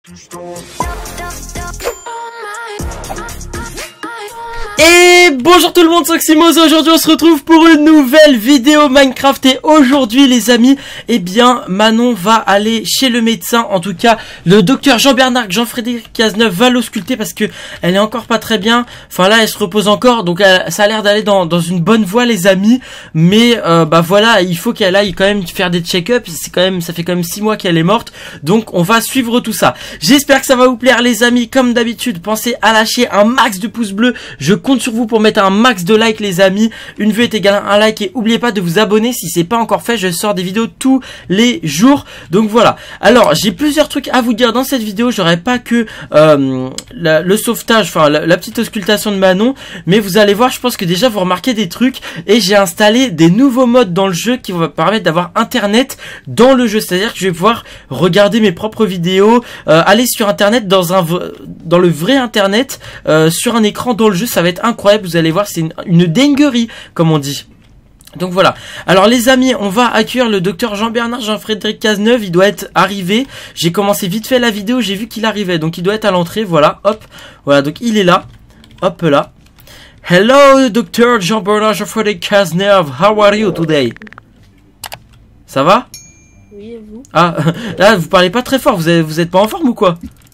Et bonjour tout le monde, c'est Oxymos. Aujourd'hui on se retrouve pour une nouvelle vidéo Minecraft. Et aujourd'hui les amis, eh bien Manon va aller chez le médecin. En tout cas le docteur Jean-Bernard Jean-Frédéric Cazeneuve va l'ausculter parce que elle est encore pas très bien. Enfin là elle se repose encore, donc ça a l'air d'aller dans une bonne voie les amis. Mais bah voilà, il faut qu'elle aille quand même faire des check-up. C'est quand même, ça fait quand même 6 mois qu'elle est morte. Donc on va suivre tout ça. J'espère que ça va vous plaire les amis. Comme d'habitude, pensez à lâcher un max de pouces bleus. Je compte sur vous pour mettre un max de likes les amis. Une vue est égale à un like. Et n'oubliez pas de vous abonner si c'est pas encore fait. Je sors des vidéos tous les jours. Donc voilà. Alors j'ai plusieurs trucs à vous dire dans cette vidéo. J'aurais pas que le sauvetage, enfin la petite auscultation de Manon. Mais vous allez voir, je pense que déjà vous remarquez des trucs. Et j'ai installé des nouveaux modes dans le jeu qui vont me permettre d'avoir internet dans le jeu. C'est-à-dire que je vais pouvoir regarder mes propres vidéos, aller sur internet dans le vrai internet, sur un écran dans le jeu. Ça va être incroyable, vous allez voir, c'est une dinguerie comme on dit. Donc voilà. Alors les amis, on va accueillir le docteur Jean-Bernard Jean-Frédéric Cazeneuve. Il doit être arrivé. J'ai commencé vite fait la vidéo, j'ai vu qu'il arrivait. Donc il doit être à l'entrée, voilà, hop. Voilà, donc il est là. Hop là. Hello Dr. Jean-Bernard Jean-Frédéric Cazeneuve. How are you today? Ça va? Oui, et vous? Ah, là vous parlez pas très fort, vous êtes pas en forme ou quoi?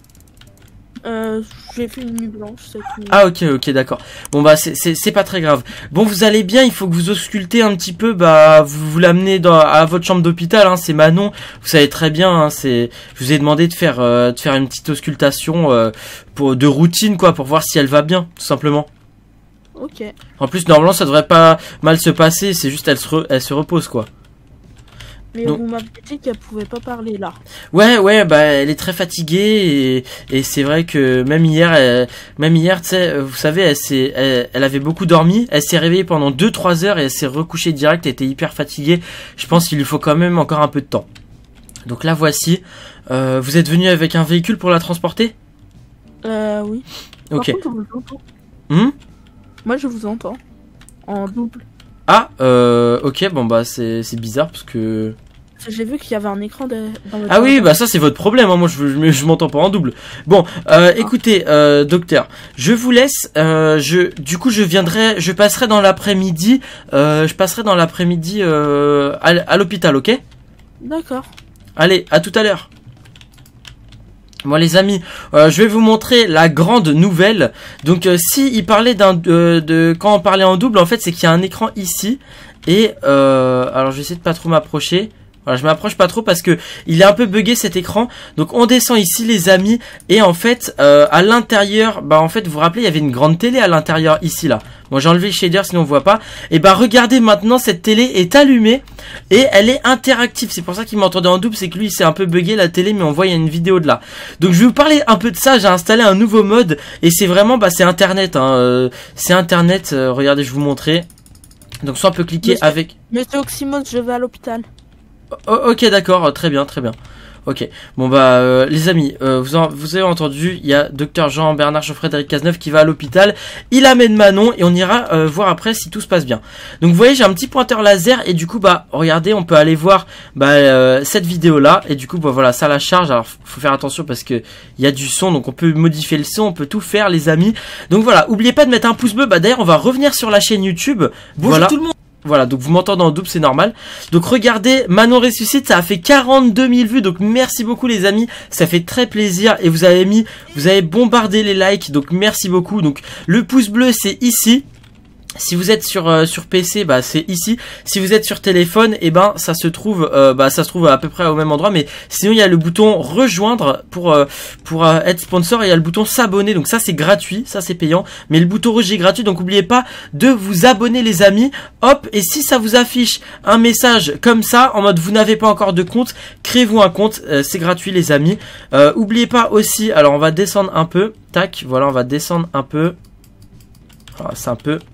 J'ai fait une nuit blanche, c'est tout. Ah ok d'accord. Bon bah c'est pas très grave. Bon vous allez bien, il faut que vous auscultez un petit peu, bah vous l'amenez à votre chambre d'hôpital, hein, c'est Manon, vous savez très bien, hein, je vous ai demandé de faire une petite auscultation de routine quoi, pour voir si elle va bien, tout simplement. Ok. En plus normalement ça devrait pas mal se passer, c'est juste elle se repose quoi. Mais donc, vous m'avez dit qu'elle pouvait pas parler là. Ouais, bah elle est très fatiguée et c'est vrai que même hier, tu sais, vous savez, elle avait beaucoup dormi, elle s'est réveillée pendant 2-3 heures et elle s'est recouchée direct, elle était hyper fatiguée. Je pense qu'il lui faut quand même encore un peu de temps. Donc là voici, vous êtes venu avec un véhicule pour la transporter? Oui. Ok. Par contre, je vous entends. Moi je vous entends. En double. Ah, ok, bon bah c'est bizarre parce que... J'ai vu qu'il y avait un écran dans votre... Ah oui, bah ça c'est votre problème, hein. Moi je m'entends pas en double. Bon, écoutez, docteur, je vous laisse, du coup je passerai dans l'après-midi, à l'hôpital, ok? D'accord. Allez, à tout à l'heure. Bon les amis, je vais vous montrer la grande nouvelle. Donc si il parlait quand on parlait en double, en fait c'est qu'il y a un écran ici. Et alors je vais essayer de pas trop m'approcher. Voilà, je m'approche pas trop parce que il est un peu buggé cet écran. Donc on descend ici les amis. Et en fait à l'intérieur, bah en fait vous vous rappelez il y avait une grande télé à l'intérieur ici là. Bon j'ai enlevé le shader sinon on voit pas. Et bah regardez maintenant cette télé est allumée. Et elle est interactive. C'est pour ça qu'il m'entendait en double. C'est que lui c'est un peu buggé la télé. Mais on voit il y a une vidéo de là. Donc je vais vous parler un peu de ça. J'ai installé un nouveau mode. Et c'est vraiment c'est internet hein. C'est internet, regardez je vais vous montrer. Donc soit on peut cliquer avec... Monsieur Oxymos, je vais à l'hôpital. Ok d'accord, très bien. Ok, bon bah les amis, vous avez entendu, il y a docteur Jean-Bernard Jean-Frédéric Cazeneuve qui va à l'hôpital. Il amène Manon et on ira voir après si tout se passe bien. Donc vous voyez j'ai un petit pointeur laser et du coup bah regardez on peut aller voir cette vidéo là. Et du coup bah voilà ça la charge. Alors faut faire attention parce que il y a du son donc on peut modifier le son, on peut tout faire les amis. Donc voilà, oubliez pas de mettre un pouce bleu. Bah d'ailleurs on va revenir sur la chaîne YouTube. Bonjour voilà. Tout le monde. Voilà, donc vous m'entendez en double, c'est normal. Donc regardez, Manon ressuscite, ça a fait 42 000 vues, donc merci beaucoup les amis, ça fait très plaisir. Et vous avez bombardé les likes, donc merci beaucoup. Donc le pouce bleu c'est ici. Si vous êtes sur PC, bah c'est ici. Si vous êtes sur téléphone, et ben ça se trouve à peu près au même endroit. Mais sinon il y a le bouton rejoindre pour être sponsor et il y a le bouton s'abonner. Donc ça c'est gratuit, ça c'est payant. Mais le bouton rouge est gratuit. Donc n'oubliez pas de vous abonner les amis. Hop, et si ça vous affiche un message comme ça en mode vous n'avez pas encore de compte, créez-vous un compte. C'est gratuit les amis. Oubliez pas aussi. Alors on va descendre un peu. Tac, voilà on va descendre un peu. C'est un peu.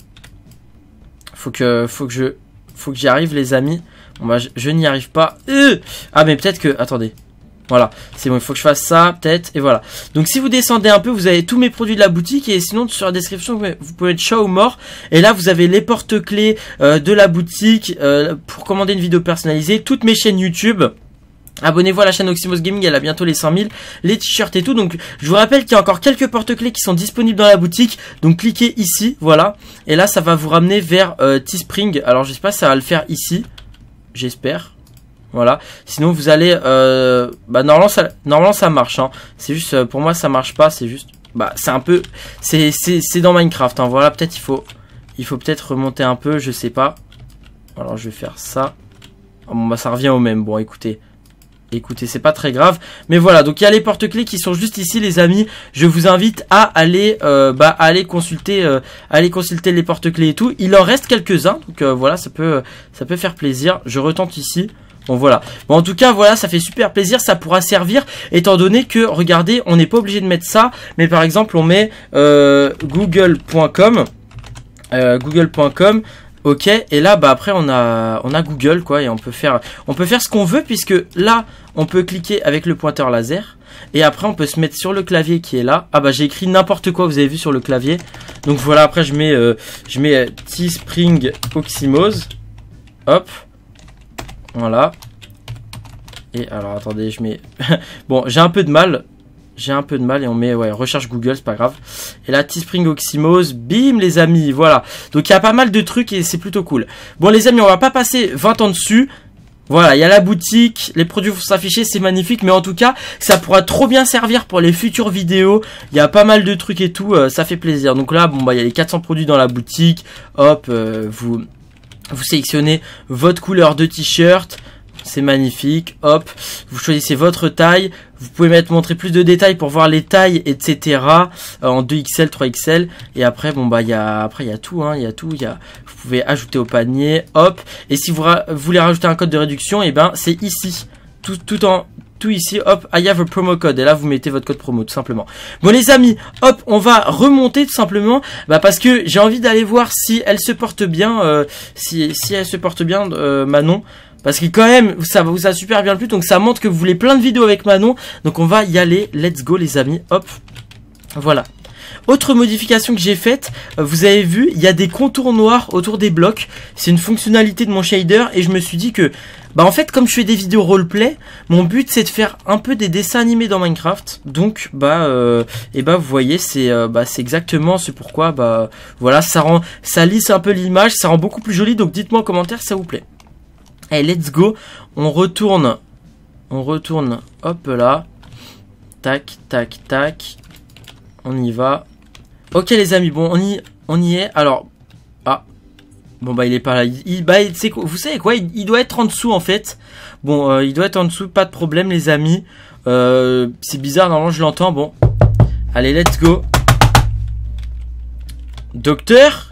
Faut que j'y arrive les amis. Bon bah je n'y arrive pas. Ah mais peut-être que... Attendez. Voilà, c'est bon, il faut que je fasse ça, peut-être, et voilà. Donc si vous descendez un peu, vous avez tous mes produits de la boutique, et sinon sur la description, vous pouvez être chat ou mort. Et là, vous avez les porte-clés de la boutique pour commander une vidéo personnalisée, toutes mes chaînes YouTube. Abonnez-vous à la chaîne Oxymos Gaming, elle a bientôt les 100 000, les t-shirts et tout. Donc je vous rappelle qu'il y a encore quelques porte-clés qui sont disponibles dans la boutique. Donc cliquez ici, voilà. Et là ça va vous ramener vers Teespring. Alors je sais pas si ça va le faire ici. J'espère. Voilà. Sinon vous allez... normalement ça marche. Hein. C'est juste, pour moi ça marche pas. C'est juste... Bah c'est un peu... C'est dans Minecraft. Hein. Voilà, peut-être il faut peut-être remonter un peu, je sais pas. Alors je vais faire ça. Oh, bon bah ça revient au même. Bon écoutez, c'est pas très grave. Mais voilà, donc il y a les porte-clés qui sont juste ici les amis. Je vous invite à aller aller consulter les porte-clés et tout. Il en reste quelques-uns. Donc voilà, ça peut faire plaisir. Je retente ici. Bon voilà. Bon en tout cas voilà, ça fait super plaisir. Ça pourra servir étant donné que regardez, on n'est pas obligé de mettre ça. Mais par exemple on met google.com. Ok, et là bah après on a Google quoi, et on peut faire ce qu'on veut, puisque là on peut cliquer avec le pointeur laser et après on peut se mettre sur le clavier qui est là. Ah bah j'ai écrit n'importe quoi, vous avez vu sur le clavier. Donc voilà, après je mets Teespring Oxymos. Hop. Voilà. Et alors attendez, je mets bon, j'ai un peu de mal et on met recherche Google, c'est pas grave. Et là Teespring Oxymos, bim les amis, voilà. Donc il y a pas mal de trucs et c'est plutôt cool. Bon les amis, on va pas passer 20 ans dessus. Voilà, il y a la boutique, les produits vont s'afficher, c'est magnifique, mais en tout cas, ça pourra trop bien servir pour les futures vidéos. Il y a pas mal de trucs et tout, ça fait plaisir. Donc là, bon bah il y a les 400 produits dans la boutique. Hop, vous sélectionnez votre couleur de t-shirt. C'est magnifique, hop, vous choisissez votre taille, vous pouvez montrer plus de détails pour voir les tailles, etc. En 2XL, 3XL, et après, bon bah, il y a tout, hein, vous pouvez ajouter au panier, hop, et si vous voulez rajouter un code de réduction, et ben, c'est ici, tout ici, hop, I have a promo code, et là, vous mettez votre code promo, tout simplement. Bon, les amis, hop, on va remonter, tout simplement, parce que j'ai envie d'aller voir si elle se porte bien, si elle se porte bien, Manon. Parce que quand même, ça vous a super bien plu. Donc ça montre que vous voulez plein de vidéos avec Manon. Donc on va y aller. Let's go les amis. Hop. Voilà. Autre modification que j'ai faite. Vous avez vu, il y a des contours noirs autour des blocs. C'est une fonctionnalité de mon shader. Et je me suis dit que... en fait, comme je fais des vidéos roleplay, mon but c'est de faire un peu des dessins animés dans Minecraft. Donc, vous voyez, c'est exactement ce pourquoi, voilà, ça lisse un peu l'image. Ça rend beaucoup plus joli. Donc dites-moi en commentaire si ça vous plaît. Allez, let's go. On retourne. Hop là. Tac, tac, tac. On y va. Ok les amis, bon, on y est. Alors, bon bah il est pas là. Vous savez quoi, il doit être en dessous en fait. Bon, il doit être en dessous, pas de problème les amis. C'est bizarre, normalement je l'entends. Bon, allez, let's go. Docteur.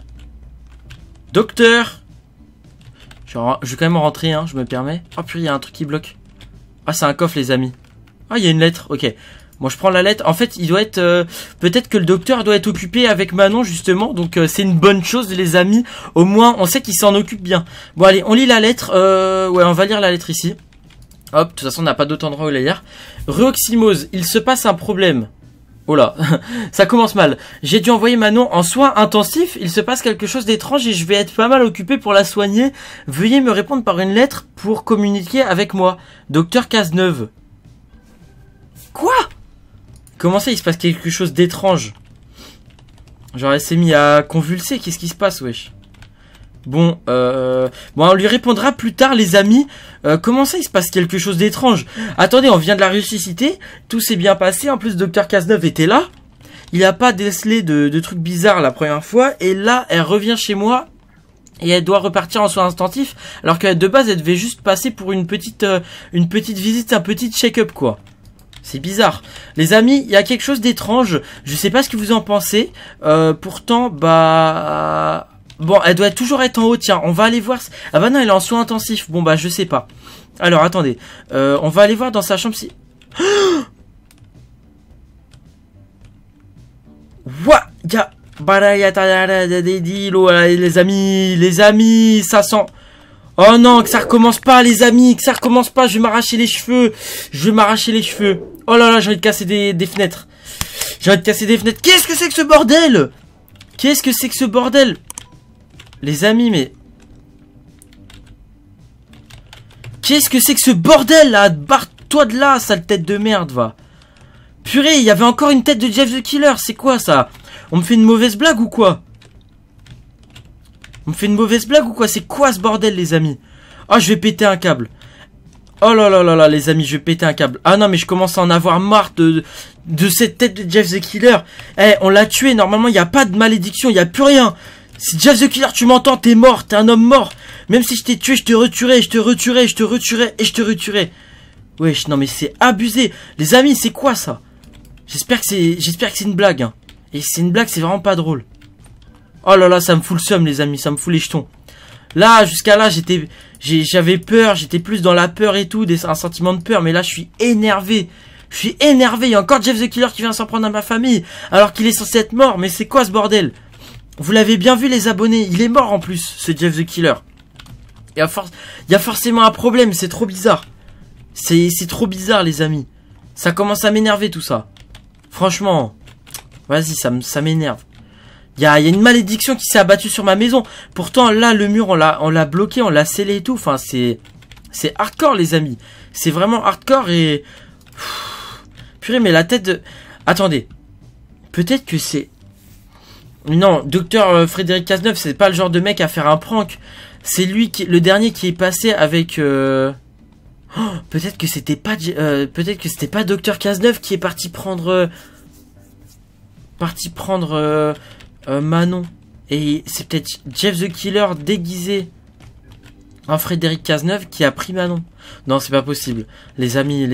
Je vais quand même rentrer, hein, je me permets. Oh purée, il y a un truc qui bloque. Ah, c'est un coffre, les amis. Ah, il y a une lettre, ok. Bon, je prends la lettre. En fait, il doit être... peut-être que le docteur doit être occupé avec Manon, justement. Donc, c'est une bonne chose, les amis. Au moins, on sait qu'il s'en occupe bien. Bon, allez, on lit la lettre. Ouais, on va lire la lettre ici. Hop, de toute façon, on n'a pas d'autre endroit où la lire. Oxymos, il se passe un problème. Oh là, ça commence mal. J'ai dû envoyer Manon en soins intensifs. Il se passe quelque chose d'étrange et je vais être pas mal occupé pour la soigner. Veuillez me répondre par une lettre pour communiquer avec moi. Docteur Cazeneuve. Quoi? Comment ça, il se passe quelque chose d'étrange? Genre, elle s'est mise à convulser. Qu'est-ce qui se passe, wesh? Bon, on lui répondra plus tard, les amis. Comment ça, il se passe quelque chose d'étrange? Attendez, on vient de la ressusciter. Tout s'est bien passé. En plus, Docteur Cazeneuve était là. Il n'a pas décelé de trucs bizarres la première fois. Et là, elle revient chez moi. Et elle doit repartir en soins intensifs. Alors que de base, elle devait juste passer pour une petite visite, un petit check-up, quoi. C'est bizarre. Les amis, il y a quelque chose d'étrange. Je sais pas ce que vous en pensez. Pourtant, bon, elle doit toujours être en haut, tiens, on va aller voir... Ah bah non, elle est en soins intensifs, bon bah je sais pas. Alors, attendez, on va aller voir dans sa chambre si... What? Les amis, ça sent... Oh non, que ça recommence pas, les amis, que ça recommence pas, je vais m'arracher les cheveux. Oh là là, j'ai envie de casser des fenêtres. Qu'est-ce que c'est que ce bordel? Les amis, mais... Qu'est-ce que c'est que ce bordel là? Toi de là, sale tête de merde, va. Purée, il y avait encore une tête de Jeff the Killer. C'est quoi ça? On me fait une mauvaise blague ou quoi? On me fait une mauvaise blague ou quoi? C'est quoi ce bordel, les amis? Oh, je vais péter un câble. Oh là là là là, les amis, je vais péter un câble. Ah non, mais je commence à en avoir marre de cette tête de Jeff the Killer. Eh, on l'a tué. Normalement, il n'y a pas de malédiction. Il n'y a plus rien. Si Jeff the Killer, tu m'entends, t'es mort. T'es un homme mort. Même si je t'ai tué, je te retuerai, je te retuerai, je te retuerai et je te retuerai. Wesh, non mais c'est abusé. Les amis, c'est quoi ça? J'espère que c'est une blague, hein. Et si c'est une blague, c'est vraiment pas drôle. Oh là là, ça me fout le seum, les amis, ça me fout les jetons. Là, jusqu'à là, j'avais peur, j'étais plus dans la peur et tout, un sentiment de peur, mais là, je suis énervé. Je suis énervé, il y a encore Jeff the Killer qui vient s'en prendre à ma famille, alors qu'il est censé être mort, mais c'est quoi ce bordel? Vous l'avez bien vu, les abonnés, il est mort en plus, ce Jeff the Killer. Il y a forcément un problème, c'est trop bizarre. C'est trop bizarre, les amis. Ça commence à m'énerver, tout ça. Franchement, vas-y, ça m'énerve. Il y a une malédiction qui s'est abattue sur ma maison. Pourtant, là, le mur, on l'a bloqué, on l'a scellé et tout. Enfin, c'est hardcore, les amis. C'est vraiment hardcore et... Purée, mais la tête de... Attendez. Peut-être que c'est... Non, docteur Frédéric Cazeneuve, c'est pas le genre de mec à faire un prank. C'est lui, le dernier qui est passé avec... Oh, peut-être que c'était pas docteur Cazeneuve qui est parti prendre... Manon. Et c'est peut-être Jeff the Killer déguisé en Frédéric Cazeneuve qui a pris Manon. Non, c'est pas possible. Les amis.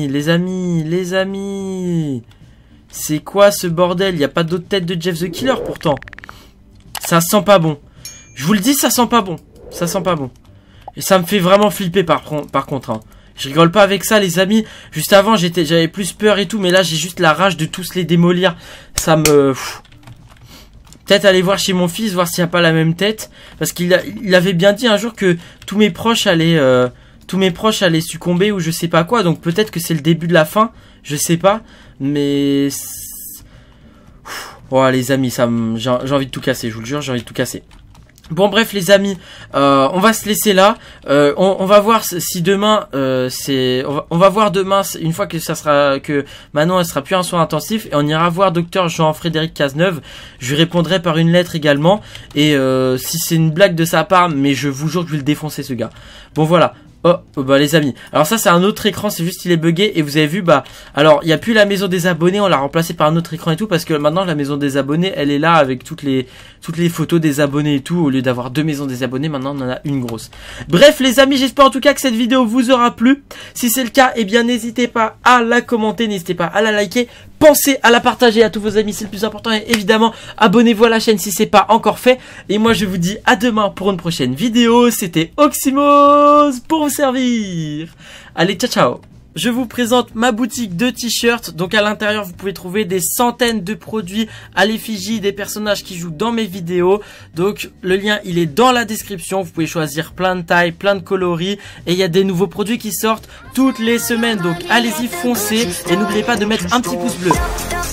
C'est quoi ce bordel? Il n'y a pas d'autre tête de Jeff the Killer pourtant. Ça sent pas bon. Je vous le dis, ça sent pas bon. Ça sent pas bon. Et ça me fait vraiment flipper par contre. Hein. Je rigole pas avec ça, les amis. Juste avant, j'avais plus peur et tout. Mais là, j'ai juste la rage de tous les démolir. Ça me... Peut-être aller voir chez mon fils, voir s'il n'y a pas la même tête. Parce qu'il avait bien dit un jour que tous mes proches allaient succomber ou je sais pas quoi. Donc peut-être que c'est le début de la fin. Je sais pas. Mais... Oh, les amis, j'ai envie de tout casser. Je vous le jure, j'ai envie de tout casser. Bon bref les amis, on va se laisser là. On va voir si demain on va voir demain une fois que Manon elle sera plus en soins intensifs et on ira voir docteur Jean-Frédéric Cazeneuve. Je lui répondrai par une lettre également et si c'est une blague de sa part, mais je vous jure que je vais le défoncer ce gars. Bon voilà. Oh, bah les amis. Alors ça c'est un autre écran, c'est juste il est bugué et vous avez vu alors il n'y a plus la maison des abonnés, on l'a remplacé par un autre écran et tout parce que maintenant la maison des abonnés elle est là avec toutes les photos des abonnés et tout. Au lieu d'avoir deux maisons des abonnés, maintenant on en a une grosse. Bref les amis, j'espère en tout cas que cette vidéo vous aura plu. Si c'est le cas, eh bien n'hésitez pas à la commenter, n'hésitez pas à la liker. Pensez à la partager à tous vos amis, c'est le plus important. Et évidemment, abonnez-vous à la chaîne si c'est pas encore fait. Et moi, je vous dis à demain pour une prochaine vidéo. C'était Oxymos pour vous servir. Allez, ciao, ciao. Je vous présente ma boutique de t-shirts. Donc à l'intérieur, vous pouvez trouver des centaines de produits à l'effigie des personnages qui jouent dans mes vidéos. Donc le lien, il est dans la description. Vous pouvez choisir plein de tailles, plein de coloris. Et il y a des nouveaux produits qui sortent toutes les semaines. Donc allez-y, foncez. Et n'oubliez pas de mettre un petit pouce bleu.